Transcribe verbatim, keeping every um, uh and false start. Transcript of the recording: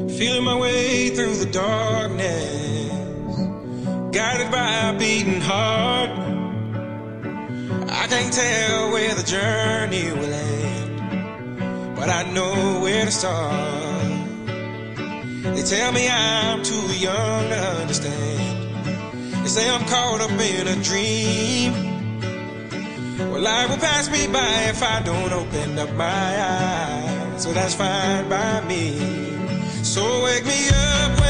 Feeling my way through the darkness, guided by a beating heart. I can't tell where the journey will end, but I know where to start. They tell me I'm too young to understand. They say I'm caught up in a dream. Well, life will pass me by if I don't open up my eyes, so that's fine by me. So wake me up